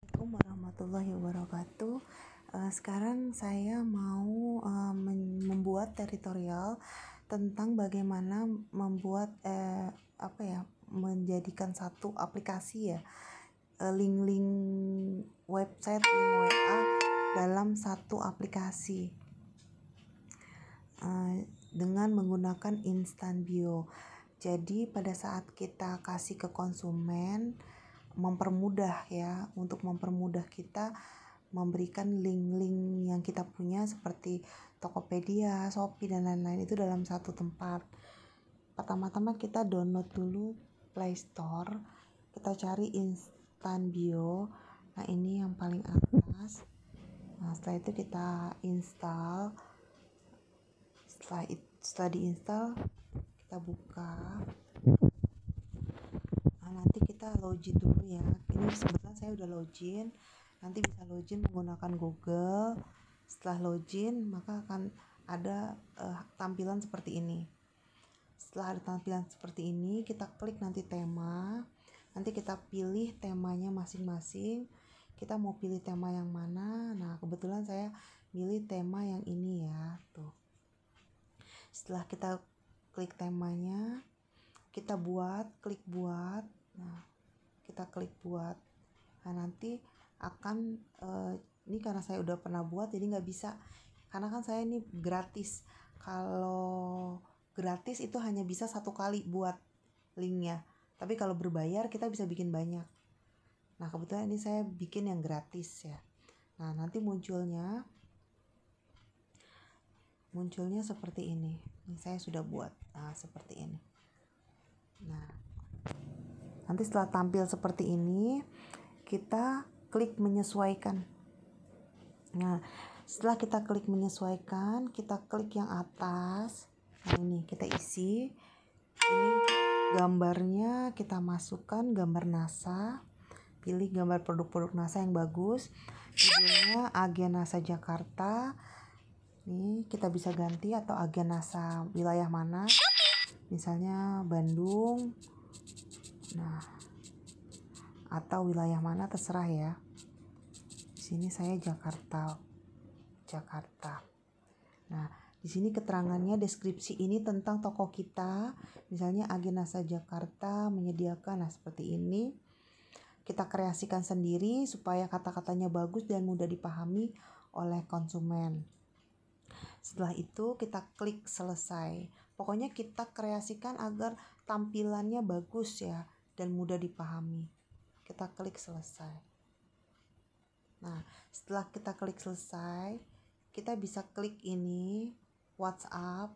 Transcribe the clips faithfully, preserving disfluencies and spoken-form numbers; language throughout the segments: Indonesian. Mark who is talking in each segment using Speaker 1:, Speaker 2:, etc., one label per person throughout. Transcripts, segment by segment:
Speaker 1: Assalamualaikum warahmatullahi wabarakatuh. Uh, sekarang saya mau uh, membuat tutorial tentang bagaimana membuat uh, apa ya menjadikan satu aplikasi ya uh, link-link website, link W A dalam satu aplikasi uh, dengan menggunakan instant bio. Jadi pada saat kita kasih ke konsumen, mempermudah ya, untuk mempermudah kita memberikan link-link yang kita punya seperti Tokopedia, Shopee dan lain-lain itu dalam satu tempat. Pertama-tama kita download dulu Play Store, kita cari Instant Bio. Nah ini yang paling atas. Nah setelah itu kita install. Setelah itu, setelah diinstal kita buka. Nah, nanti kita login dulu ya. Ini sebenarnya saya udah login. Nanti bisa login menggunakan Google. Setelah login maka akan ada uh, tampilan seperti ini. Setelah ada tampilan seperti ini, kita klik nanti tema. Nanti kita pilih temanya masing-masing. Kita mau pilih tema yang mana? Nah, kebetulan saya pilih tema yang ini ya, tuh. Setelah kita klik temanya, kita buat, klik buat. Nah, kita klik buat. Nah, nanti akan uh, ini karena saya udah pernah buat jadi nggak bisa, karena kan saya ini gratis. Kalau gratis itu hanya bisa satu kali buat linknya, tapi kalau berbayar kita bisa bikin banyak. Nah kebetulan ini saya bikin yang gratis ya. Nah nanti munculnya munculnya seperti ini. Ini saya sudah buat nah, seperti ini. Nah nanti setelah tampil seperti ini, kita klik menyesuaikan. Nah setelah kita klik menyesuaikan, kita klik yang atas. Nah ini kita isi. Ini gambarnya kita masukkan gambar NASA. Pilih gambar produk-produk NASA yang bagus. Judulnya Agen NASA Jakarta. Nih kita bisa ganti atau agen NASA wilayah mana. Misalnya Bandung. Nah, atau wilayah mana terserah ya. Di sini saya Jakarta. Jakarta. Nah, di sini keterangannya, deskripsi ini tentang toko kita. Misalnya Agen NASA Jakarta menyediakan, nah seperti ini. Kita kreasikan sendiri supaya kata-katanya bagus dan mudah dipahami oleh konsumen. Setelah itu kita klik selesai. Pokoknya kita kreasikan agar tampilannya bagus ya dan mudah dipahami. Kita klik selesai. Nah, setelah kita klik selesai, kita bisa klik ini WhatsApp.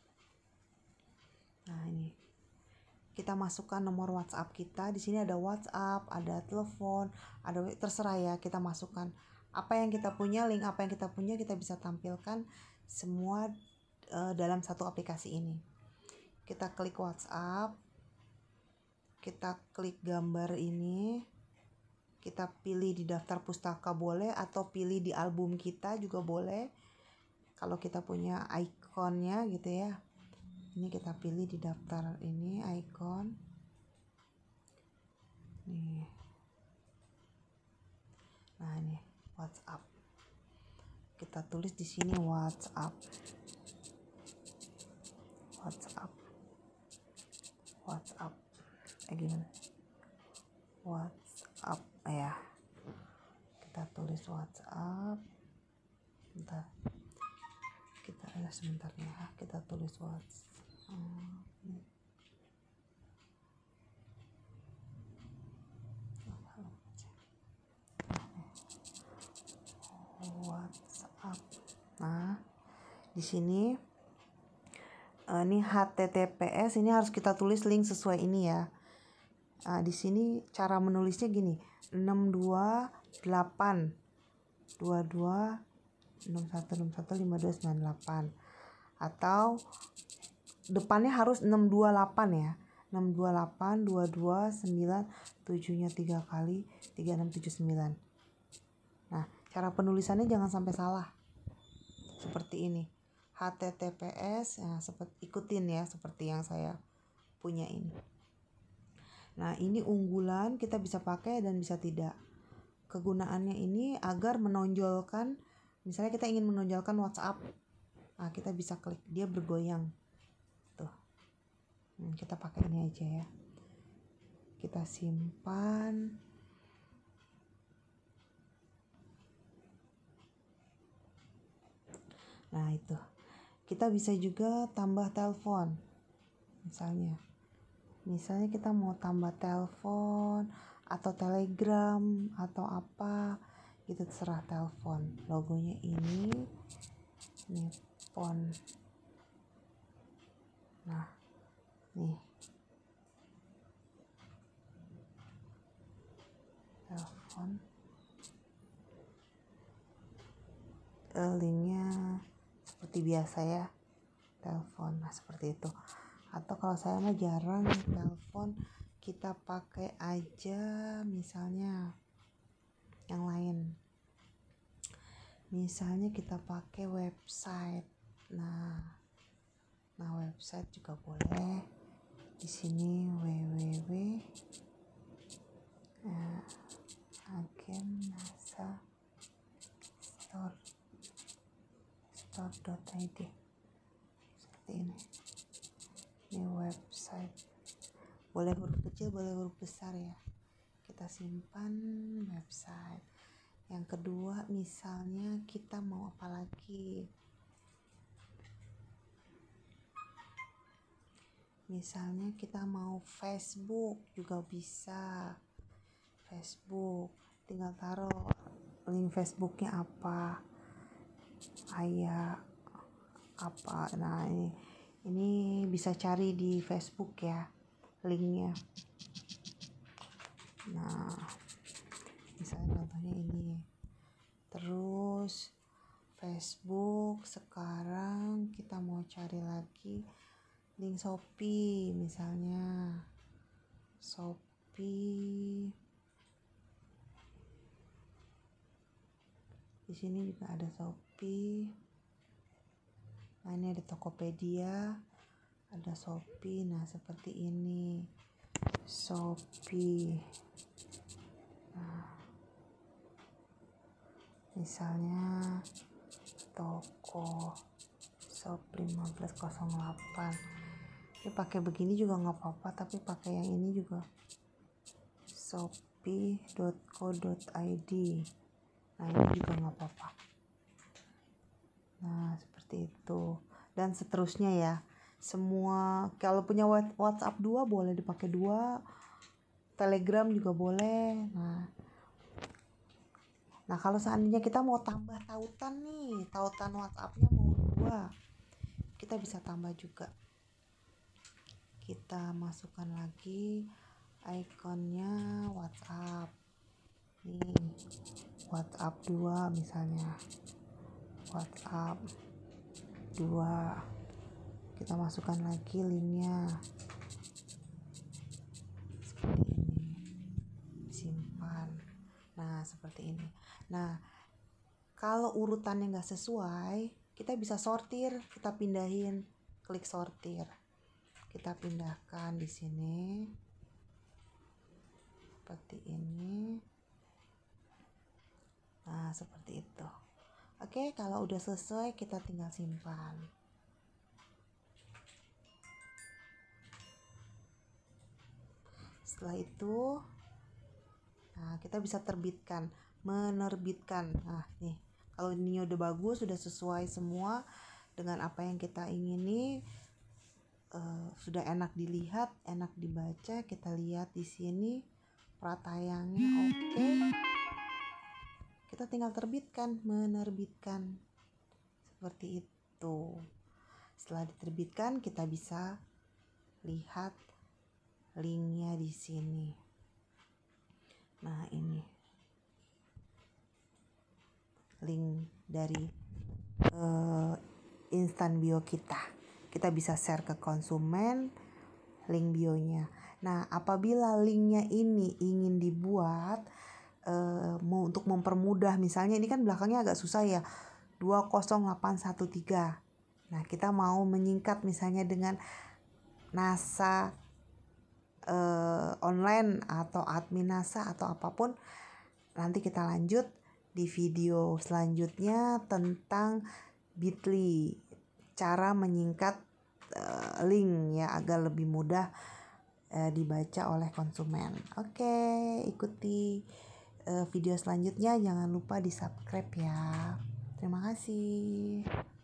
Speaker 1: Nah, ini. Kita masukkan nomor WhatsApp kita. Di sini ada WhatsApp, ada telepon, ada terserah ya, kita masukkan apa yang kita punya, link apa yang kita punya kita bisa tampilkan semua uh, dalam satu aplikasi ini. Kita klik WhatsApp. Kita klik gambar ini. Kita pilih di daftar pustaka boleh atau pilih di album kita juga boleh. Kalau kita punya ikonnya gitu ya. Ini kita pilih di daftar ini icon. Nih. Nah, ini WhatsApp. Kita tulis di sini WhatsApp. WhatsApp. WhatsApp. Eh gimana? WhatsApp ya. Kita tulis WhatsApp. Bentar. Kita ada sebentar ya. Kita tulis WhatsApp. WhatsApp. Nah, di sini uh, ini H T T P S, ini harus kita tulis link sesuai ini ya. Nah, di sini cara menulisnya gini, enam dua delapan dua dua enam satu enam satu lima dua sembilan delapan, atau depannya harus enam dua delapan ya. enam dua delapan dua dua sembilan tujuh-nya tiga kali tiga enam tujuh sembilan. Nah, cara penulisannya jangan sampai salah. Seperti ini. H T T P S, nah, seperti ikutin ya seperti yang saya punya ini. Nah, ini unggulan, kita bisa pakai dan bisa tidak. kegunaannya ini agar menonjolkan, misalnya kita ingin menonjolkan WhatsApp, nah kita bisa klik, dia bergoyang tuh. Hmm, kita pakai ini aja ya, kita simpan. Nah itu, kita bisa juga tambah telepon, misalnya misalnya kita mau tambah telepon atau telegram atau apa gitu, terserah. Telepon logonya ini Nippon. Nah nih telepon, eh, linknya seperti biasa ya, telepon. Nah seperti itu. Atau kalau saya mah jarang telepon, kita pakai aja misalnya yang lain, misalnya kita pakai website. Nah nah website juga boleh. Di sini www uh, agen nasa store store.id seperti ini. Ini website, boleh huruf kecil boleh huruf besar ya. Kita simpan website. Yang kedua, misalnya kita mau apa lagi, misalnya kita mau Facebook juga bisa. Facebook tinggal taruh link Facebooknya apa, ayah apa. Nah ini ini bisa cari di Facebook ya linknya. Nah misalnya contohnya ini. Terus Facebook, sekarang kita mau cari lagi link Shopee, misalnya Shopee. Di sini juga ada Shopee. Nah ini ada Tokopedia, ada Shopee. Nah seperti ini Shopee. Nah misalnya toko shop lima belas nol delapan. Ini pakai begini juga nggak apa-apa, tapi pakai yang ini juga, shopee dot co dot id. Nah ini juga nggak apa-apa. Nah seperti itu, dan seterusnya ya. Semua kalau punya WhatsApp dua boleh dipakai dua, Telegram juga boleh. Nah Nah kalau seandainya kita mau tambah tautan nih, tautan WhatsAppnya mau dua, kita bisa tambah juga. Kita masukkan lagi ikonnya WhatsApp. Nih WhatsApp dua misalnya, WhatsApp dua, kita masukkan lagi linknya seperti ini, simpan. Nah seperti ini. Nah kalau urutannya nggak sesuai, kita bisa sortir, kita pindahin, klik sortir, kita pindahkan di sini seperti ini. Nah seperti itu. Oke, kalau udah selesai kita tinggal simpan. Setelah itu, nah kita bisa terbitkan, menerbitkan. Nah nih, kalau ini udah bagus, sudah sesuai semua dengan apa yang kita ingini, uh, sudah enak dilihat, enak dibaca. Kita lihat di sini pratayangnya oke. Kita tinggal terbitkan, menerbitkan seperti itu. Setelah diterbitkan, kita bisa lihat linknya di sini. Nah ini link dari uh, instan bio kita. Kita bisa share ke konsumen link bionya. Nah apabila linknya ini ingin dibuat uh, mau untuk mempermudah, misalnya ini kan belakangnya agak susah ya, dua nol delapan satu tiga. Nah kita mau menyingkat misalnya dengan NASA uh, online atau admin NASA atau apapun. nanti kita lanjut di video selanjutnya tentang Bitly, cara menyingkat uh, link ya agar lebih mudah uh, dibaca oleh konsumen. Oke, ikuti uh, video selanjutnya, jangan lupa di subscribe ya. Terima kasih.